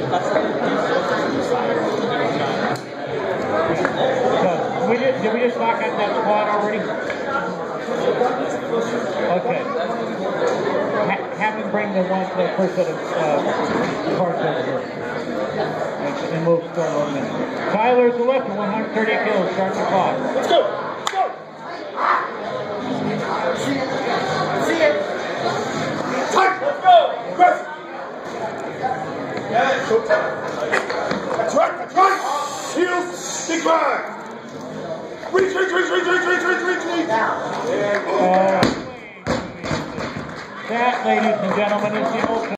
Did we just knock out that squad already? Okay. Have him bring the first set of cards over here. And we'll start on a minute. Tyler's the left, 130 kills, start the clock. Let's go! Let's go! See ya! Time! Let's go! Press! Yeah, go time. That's right, that's right! Shield, decline! Reach! Now. That, ladies and gentlemen, is the ultimate.